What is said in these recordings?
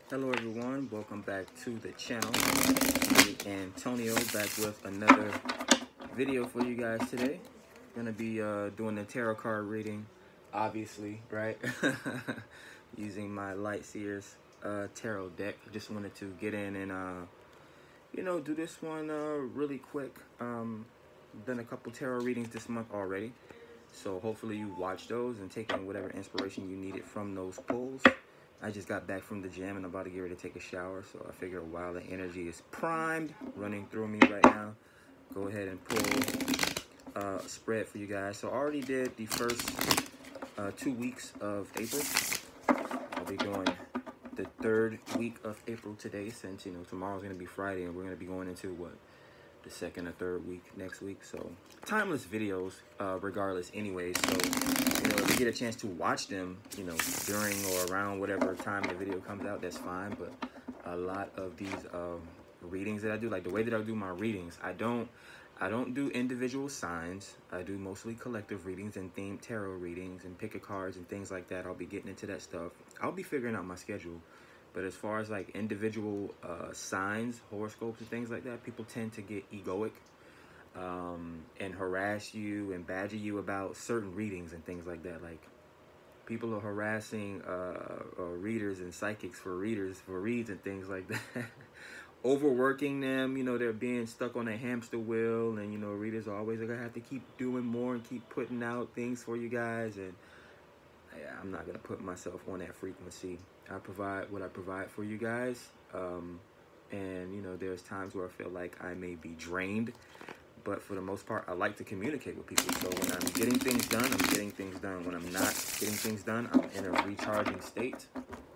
Hello everyone, welcome back to the channel. Me, Antonio, back with another video for you guys today. Gonna be doing the tarot card reading, obviously, right? Using my Lightseers tarot deck. Just wanted to get in and do this one really quick. Done a couple tarot readings this month already, so hopefully you watched those and taken whatever inspiration you needed from those pulls. I just got back from the gym and I'm about to get ready to take a shower, so I figured while the energy is primed, running through me right now, go ahead and pull a spread for you guys. So I already did the first 2 weeks of April. I'll be doing the third week of April today, since tomorrow's gonna be Friday and we're gonna be going into the second or third week next week. So timeless videos regardless anyways. So if you get a chance to watch them during or around whatever time the video comes out, that's fine. But a lot of these readings that I do, like the way that I do my readings, I don't do individual signs. I do mostly collective readings and themed tarot readings and pick a cards and things like that. I'll be getting into that stuff. I'll be figuring out my schedule. But as far as like individual signs, horoscopes, and things like that, people tend to get egoic and harass you and badger you about certain readings and things like that. Like people are harassing readers and psychics for reads and things like that. Overworking them, they're being stuck on a hamster wheel, and readers are always like, I have to keep doing more and keep putting out things for you guys, and I'm not gonna put myself on that frequency. I provide what I provide for you guys, and there's times where I feel like I may be drained, but for the most part, I like to communicate with people. So when I'm getting things done, I'm getting things done. When I'm not getting things done, I'm in a recharging state.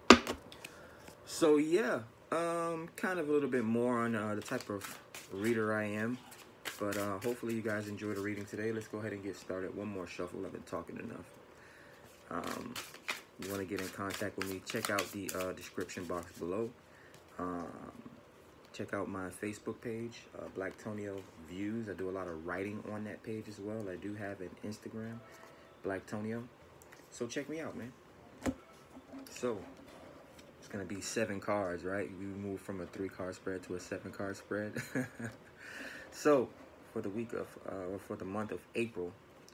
So yeah, kind of a little bit more on the type of reader I am, but hopefully you guys enjoy the reading today. Let's go ahead and get started. One more shuffle. I've been talking enough. You want to get in contact with me, check out the description box below. Check out my Facebook page, Black Tonio Views. I do a lot of writing on that page as well. I do have an Instagram, Black Tonio. So check me out, man. So it's going to be 7 cards, right? We move from a 3-card spread to a 7-card spread. So for the week of, or for the month of April,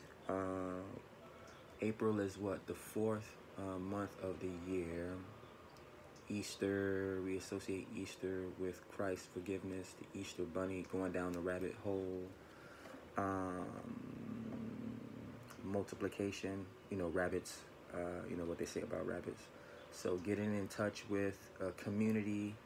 April is what, the 4th month of the year. Easter, we associate Easter with Christ's forgiveness, the Easter bunny going down the rabbit hole, multiplication, rabbits, what they say about rabbits. So getting in touch with a community,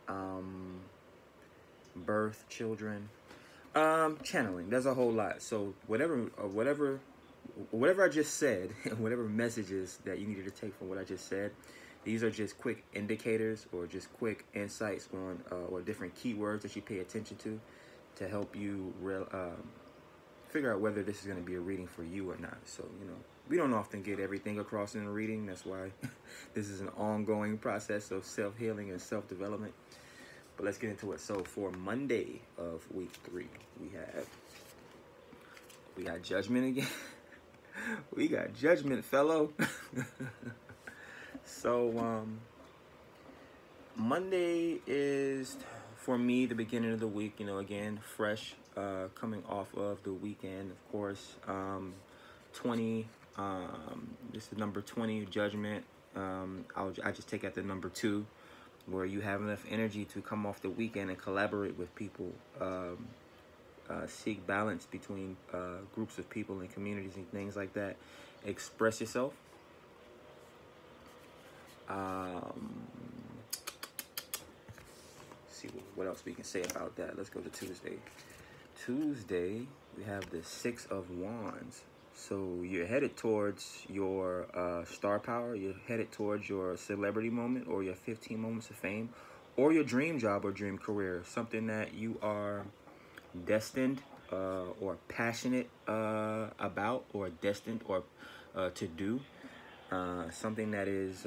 birth, children, channeling. There's a whole lot. So whatever I just said, whatever messages that you needed to take from what I just said, these are just quick indicators or just quick insights on or different keywords that you pay attention to help you figure out whether this is going to be a reading for you or not. So, we don't often get everything across in a reading. That's why this is an ongoing process of self-healing and self-development. But let's get into it. So for Monday of week 3, we got Judgment again. We got Judgment, fellow. So Monday is for me the beginning of the week, again fresh, coming off of the weekend, of course. 20, this is number 20, Judgment. I just take out the number 2, where you have enough energy to come off the weekend and collaborate with people, seek balance between groups of people and communities and things like that. Express yourself. See what else we can say about that. Let's go to Tuesday. Tuesday, we have the 6 of Wands. So you're headed towards your star power. You're headed towards your celebrity moment or your 15 moments of fame or your dream job or dream career. Something that you are destined or passionate about, or destined or to do. Something that is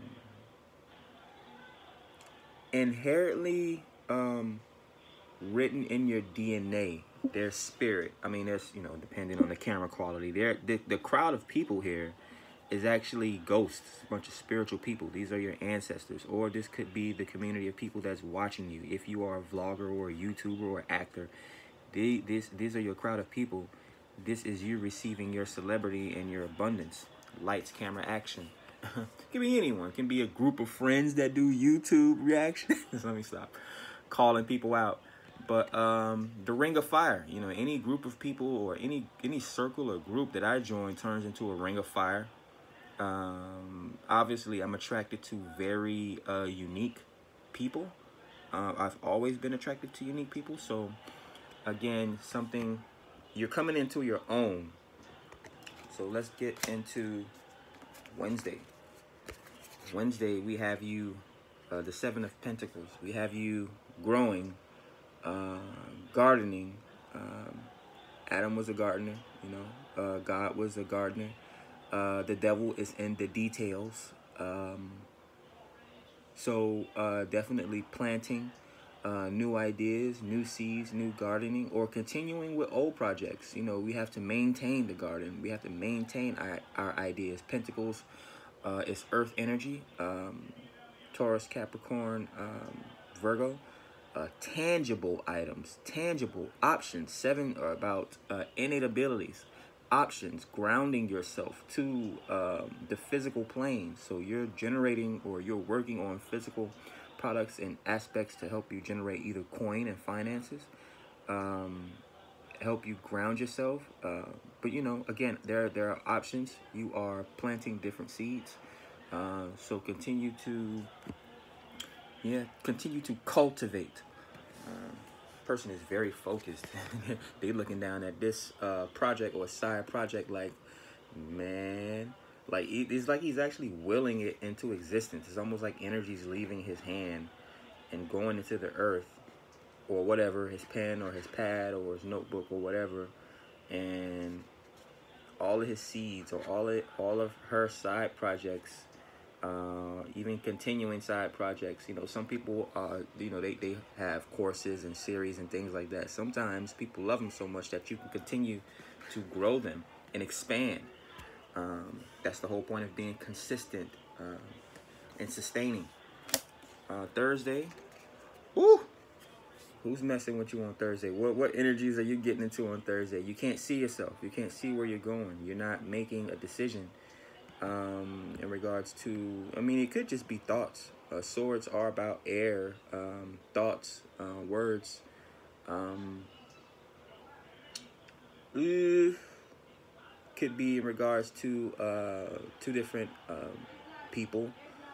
inherently written in your DNA, their spirit. I mean, there's, depending on the camera quality, the crowd of people here is actually ghosts, a bunch of spiritual people. These are your ancestors, or this could be the community of people that's watching you. If you are a vlogger or a YouTuber or actor, these are your crowd of people. This is you receiving your celebrity and your abundance. Lights, camera, action. Can be anyone. Can be a group of friends that do YouTube reactions. Let me stop calling people out. But the ring of fire, you know, any group of people or any circle or group that I join turns into a ring of fire. Obviously, I'm attracted to very unique people. I've always been attracted to unique people. So, again, something, you're coming into your own. So let's get into Wednesday. Wednesday, we have you, the Seven of Pentacles. We have you growing, gardening. Adam was a gardener, you know. God was a gardener. The devil is in the details. So definitely planting new ideas, new seeds, new gardening, or continuing with old projects. You know, we have to maintain the garden. We have to maintain our ideas. Pentacles is earth energy. Taurus, Capricorn, Virgo. Tangible items, tangible options. 7 are about innate abilities. Options, grounding yourself to the physical plane. So you're generating or you're working on physical products and aspects to help you generate either coin and finances, help you ground yourself. But you know, again, there are options. You are planting different seeds. So continue to cultivate. Person is very focused. They looking down at this project or side project like, man, like it's like he's actually willing it into existence. It's almost like energy's leaving his hand and going into the earth or whatever, his pen or his pad or his notebook or whatever, and all of his seeds or all of her side projects, even continuing side projects. You know, some people, you know, they have courses and series and things like that. Sometimes people love them so much that you can continue to grow them and expand. That's the whole point of being consistent and sustaining. Thursday, woo! Who's messing with you on Thursday? What energies are you getting into on Thursday? You can't see yourself. You can't see where you're going. You're not making a decision. In regards to, I mean, it could just be thoughts. Swords are about air, thoughts, words. Could be in regards to 2 different people,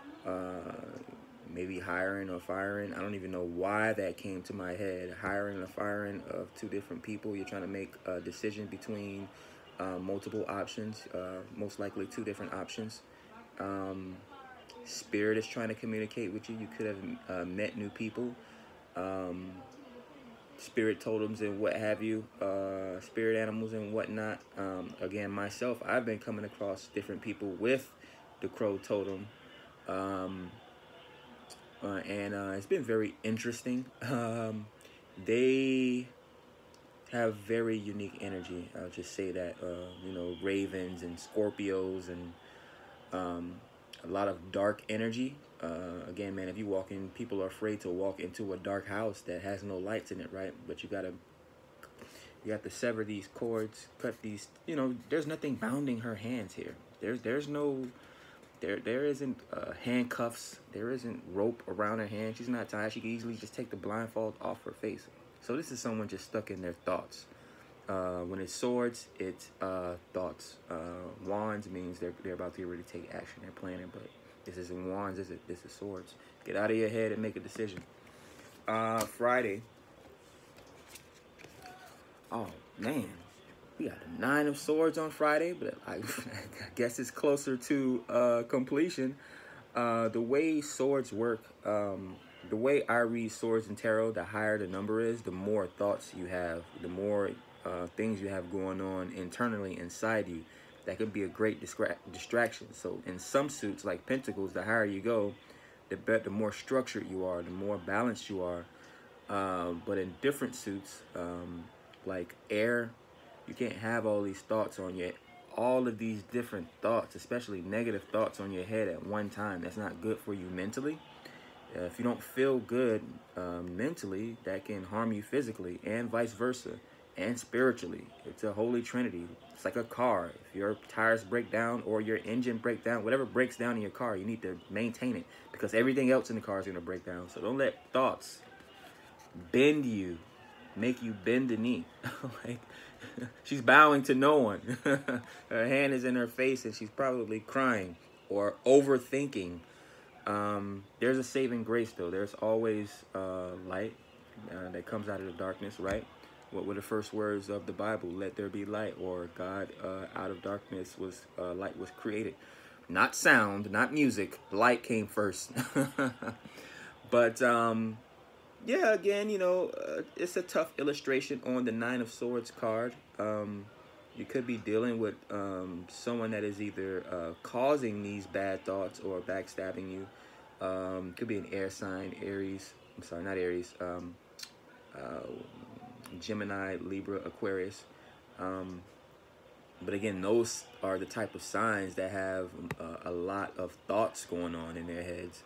maybe hiring or firing. I don't even know why that came to my head. Hiring or firing of 2 different people. You're trying to make a decision between multiple options, most likely 2 different options. Spirit is trying to communicate with you. You could have met new people, spirit totems and what have you, spirit animals and whatnot. Again, myself, I've been coming across different people with the crow totem, and it's been very interesting. They have very unique energy. I'll just say that. You know, ravens and Scorpios and a lot of dark energy. Again, man, if you walk in, people are afraid to walk into a dark house that has no lights in it, right? But you have to sever these cords, cut these. You know, there's nothing bounding her hands here. There isn't handcuffs. There isn't rope around her hand. She's not tied. She can easily just take the blindfold off her face. So this is someone just stuck in their thoughts. When it's swords, it's thoughts. Wands means they're about to really take action. They're planning, but this isn't wands. This is swords. Get out of your head and make a decision. Friday. Oh man, we got the 9 of Swords on Friday, but I guess it's closer to completion. The way swords work, the way I read swords and tarot, the higher the number is, the more thoughts you have, the more things you have going on internally inside you. That could be a great distraction. So in some suits, like Pentacles, the higher you go, the more structured you are, the more balanced you are. But in different suits, like air, you can't have all these thoughts on all of these different thoughts, especially negative thoughts on your head at one time. That's not good for you mentally. If you don't feel good mentally, that can harm you physically, and vice versa, and spiritually. It's a holy trinity. It's like a car. If your tires break down or your engine break down, whatever breaks down in your car, you need to maintain it, because everything else in the car is going to break down. So don't let thoughts bend you, make you bend the knee. Like, she's bowing to no one. Her hand is in her face and she's probably crying or overthinking. There's a saving grace, though. There's always light that comes out of the darkness, right? What were the first words of the Bible? Let there be light, or God, out of darkness was light was created. Not sound, not music. Light came first. But yeah, again, you know, it's a tough illustration on the Nine of Swords card. You could be dealing with someone that is either causing these bad thoughts or backstabbing you. Could be an air sign, Aries. I'm sorry, not Aries. Gemini, Libra, Aquarius. But again, those are the type of signs that have a lot of thoughts going on in their heads.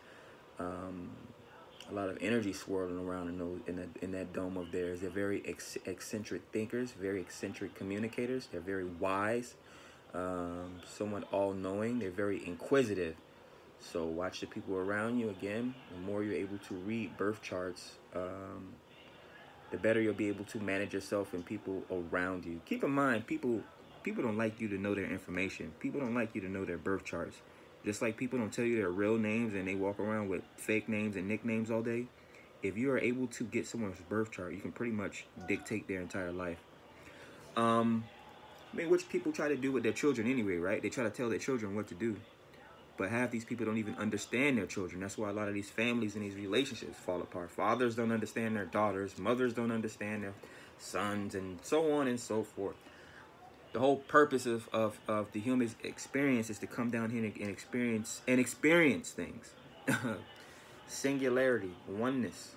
A lot of energy swirling around in that dome of theirs. They're very eccentric thinkers, very eccentric communicators. They're very wise, somewhat all-knowing. They're very inquisitive. So watch the people around you. Again, the more you're able to read birth charts, the better you'll be able to manage yourself and people around you. Keep in mind, people don't like you to know their information. People don't like you to know their birth charts. Just like people don't tell you their real names and they walk around with fake names and nicknames all day. If you are able to get someone's birth chart, you can pretty much dictate their entire life. I mean, which people try to do with their children anyway, right? They try to tell their children what to do. But half these people don't even understand their children. That's why a lot of these families and these relationships fall apart. Fathers don't understand their daughters. Mothers don't understand their sons, and so on and so forth. The whole purpose of the human experience is to come down here and experience things. Singularity, oneness.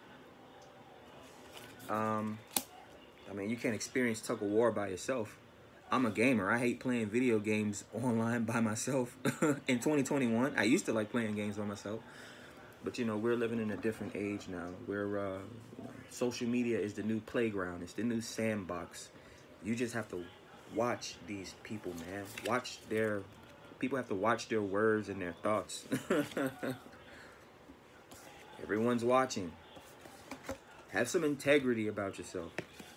I mean, you can't experience tug of war by yourself. I'm a gamer. I hate playing video games online by myself. In 2021, I used to like playing games by myself. But, you know, we're living in a different age now. We're, social media is the new playground. It's the new sandbox. You just have to watch these people, man. People have to watch their words and their thoughts. Everyone's watching. Have some integrity about yourself.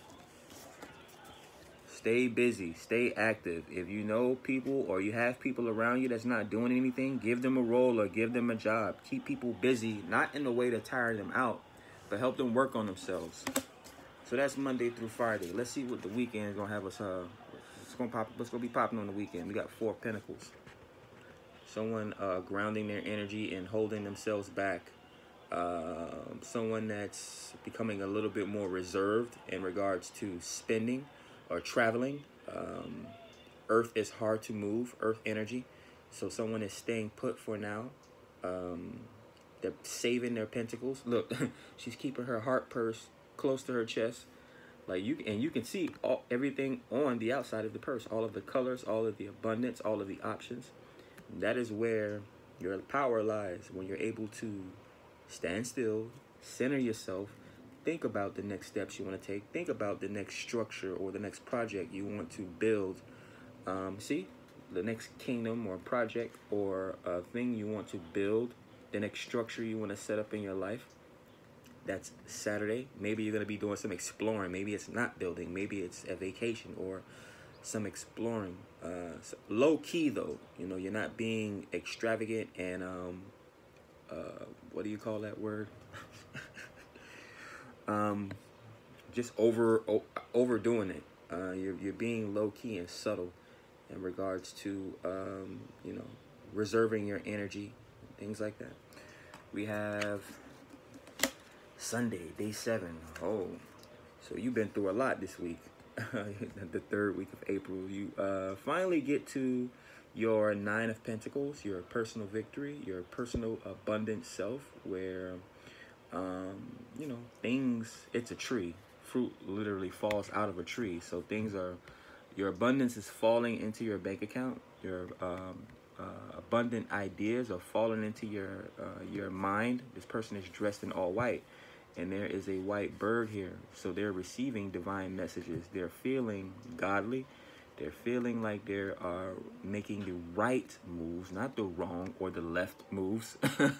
Stay busy. Stay active. If you know people or you have people around you that's not doing anything, give them a role or give them a job. Keep people busy, not in a way to tire them out, but help them work on themselves. So that's Monday through Friday. Let's see what the weekend is going to have us. What's going to be popping on the weekend? We got 4 of Pentacles. Someone grounding their energy and holding themselves back. Someone that's becoming a little bit more reserved in regards to spending or traveling. Earth is hard to move, earth energy. So someone is staying put for now. They're saving their pentacles. Look, she's keeping her heart purse close to her chest. Like you can see everything on the outside of the purse. All of the colors, all of the abundance, all of the options. That is where your power lies, when you're able to stand still, center yourself, think about the next steps you want to take. Think about the next structure or the next project you want to build. See, the next kingdom or project or thing you want to build, the next structure you want to set up in your life. That's Saturday. Maybe you're going to be doing some exploring. Maybe it's not building. Maybe it's a vacation or some exploring. So low key, though. You know, you're not being extravagant and, what do you call that word? Just overdoing it. You're being low key and subtle in regards to you know, reserving your energy, things like that. We have Sunday, day 7. Oh, so you've been through a lot this week. The 3rd week of April. You finally get to your 9 of Pentacles, your personal victory, your personal abundant self, where you know, things, it's a tree. Fruit literally falls out of a tree. So things are Your abundance is falling into your bank account. Your abundant ideas are falling into your mind. This person is dressed in all white, and there is a white bird here. So they're receiving divine messages. They're feeling godly. They're feeling like they are making the right moves, not the wrong or the left moves.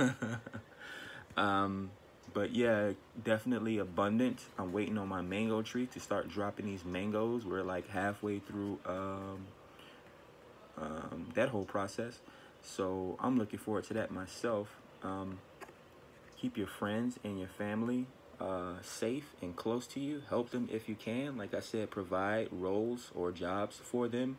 But yeah, definitely abundant. I'm waiting on my mango tree to start dropping these mangoes. We're like halfway through that whole process. So I'm looking forward to that myself. Keep your friends and your family safe and close to you. Help them if you can. Like I said, provide roles or jobs for them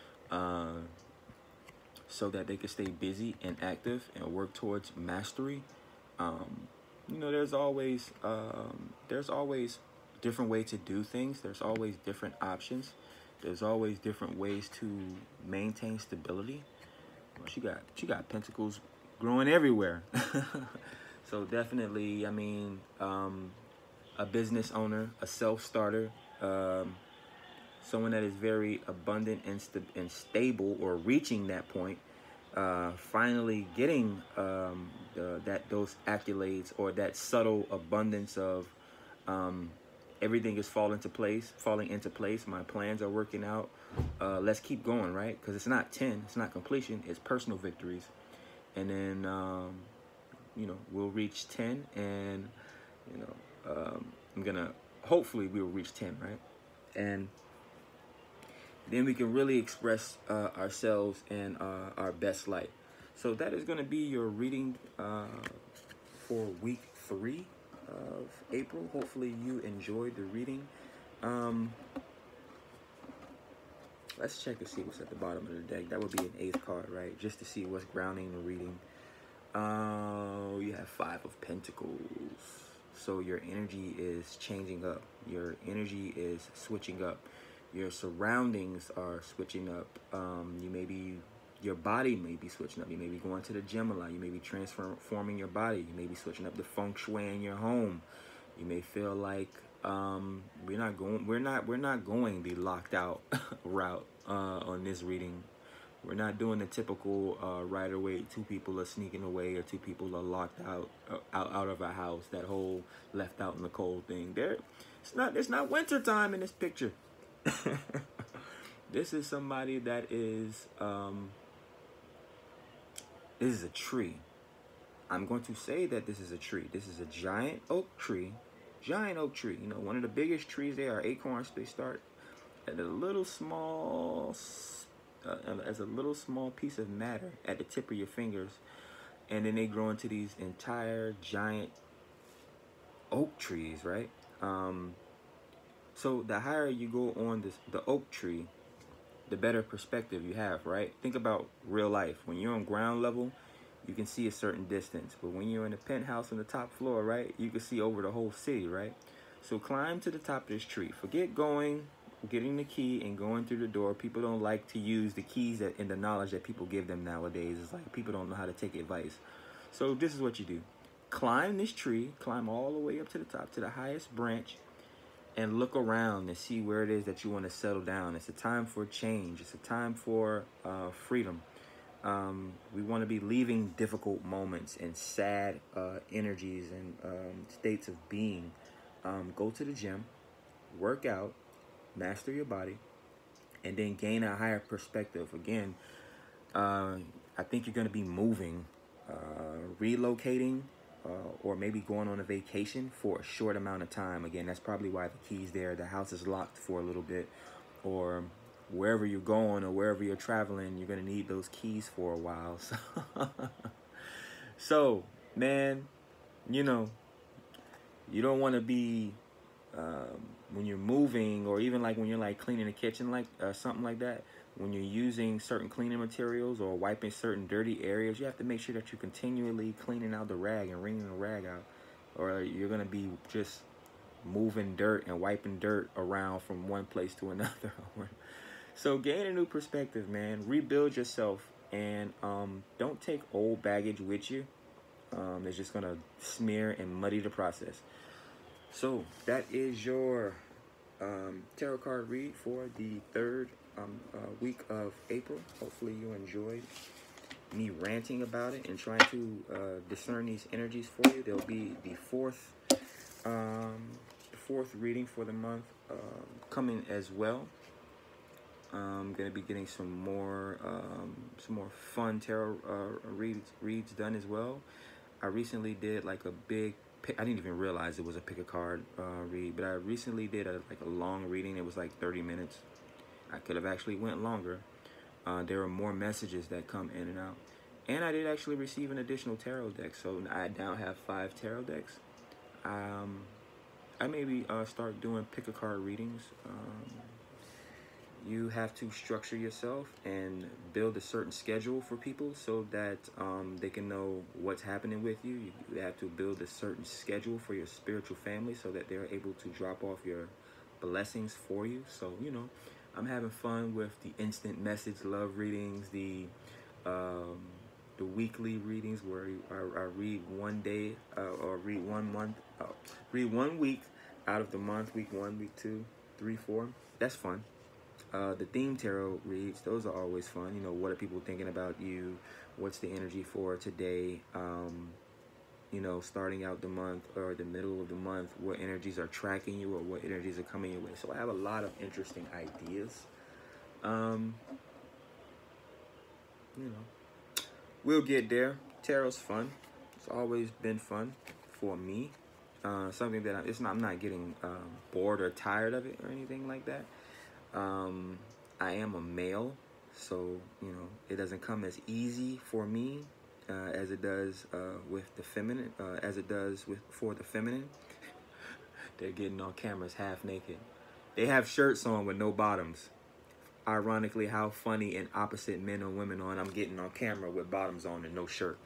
so that they can stay busy and active and work towards mastery. You know, there's always different ways to do things. There's always different options. There's always different ways to maintain stability. Well, she got pentacles growing everywhere. So definitely, I mean, a business owner, a self-starter, someone that is very abundant and stable, or reaching that point, finally getting those accolades, or that subtle abundance of everything is falling into place. My plans are working out. Let's keep going, right? Because it's not 10, it's not completion, it's personal victories. And then you know, we'll reach 10, and you know, hopefully we will reach 10, right? And then we can really express ourselves and our best light. So that is going to be your reading for week 3 of April. Hopefully you enjoyed the reading. Let's check to see what's at the bottom of the deck. That would be an 8th card, right? Just to see what's grounding the reading. You have 5 of Pentacles. So your energy is changing up. Your energy is switching up. Your surroundings are switching up. Your body may be switching up. You may be going to the gym a lot. You may be transforming your body. You may be switching up the feng shui in your home. You may feel like we're not going the locked out route on this reading. We're not doing the typical right away, 2 people are sneaking away, or 2 people are locked out of a house. That whole left out in the cold thing. It's not winter time in this picture. This is somebody that is this is a tree. I'm going to say that this is a tree. This is a giant oak tree. Giant oak tree. You know, one of the biggest trees there are acorns. They start at a little small as a little small piece of matter at the tip of your fingers, and then they grow into these entire giant oak trees, right? So the higher you go on the oak tree, the better perspective you have, right? Think about real life. When you're on ground level, you can see a certain distance, but when you're in a penthouse on the top floor, right, you can see over the whole city, right? So climb to the top of this tree. Forget getting the key and going through the door. People don't like to use the keys and the knowledge that people give them nowadays. It's like people don't know how to take advice. So this is what you do. Climb this tree, climb all the way up to the top, to the highest branch, and look around and see where it is that you want to settle down. It's a time for change. It's a time for freedom. We want to be leaving difficult moments and sad energies and states of being. Go to the gym, work out, master your body, and then gain a higher perspective. Again, I think you're going to be moving, relocating, or maybe going on a vacation for a short amount of time. Again, that's probably why the key's there. The house is locked for a little bit, or wherever you're going or wherever you're traveling, you're going to need those keys for a while. So man, you know, you don't want to be when you're moving, or even like when you're like cleaning the kitchen, like something like that, when you're using certain cleaning materials or wiping certain dirty areas, you have to make sure that you're continually cleaning out the rag and wringing the rag out, or you're going to be just moving dirt and wiping dirt around from one place to another. So gain a new perspective, man. Rebuild yourself, and don't take old baggage with you. It's just going to smear and muddy the process. So that is your tarot card read for the 3rd week of April. Hopefully you enjoyed me ranting about it and trying to discern these energies for you. There'll be the fourth reading for the month coming as well. I'm gonna be getting some more fun tarot reads done as well. I recently did like a big I didn't even realize it was a pick a card read, but I recently did a long reading. It was like 30 minutes. I could have actually went longer. There are more messages that come in and out, and I did actually receive an additional tarot deck, so I now have 5 tarot decks. I maybe start doing pick a card readings. You have to structure yourself and build a certain schedule for people so that they can know what's happening with you. You have to build a certain schedule for your spiritual family so that they're able to drop off your blessings for you. So, you know, I'm having fun with the instant message love readings, the weekly readings where I read one day or read 1 month, read 1 week out of the month, week 1, week 2, 3, 4. That's fun. The theme tarot reads, those are always fun. You know, what are people thinking about you? What's the energy for today? You know, starting out the month or the middle of the month, what energies are tracking you or what energies are coming your way. So I have a lot of interesting ideas. You know, we'll get there. Tarot's fun. It's always been fun for me. Something that I'm not getting bored or tired of it or anything like that. I am a male, so, you know, it doesn't come as easy for me as it does with the feminine, for the feminine. They're getting on cameras half naked. They have shirts on with no bottoms. Ironically, how funny and opposite men and women on. I'm getting on camera with bottoms on and no shirt.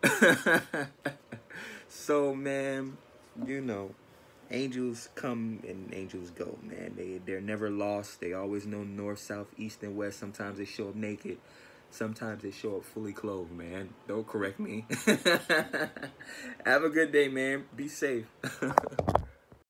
So, man, you know, angels come and angels go, man. They're never lost. They always know north, south, east, and west. Sometimes they show up naked. Sometimes they show up fully clothed, man. Don't correct me. Have a good day, man. Be safe.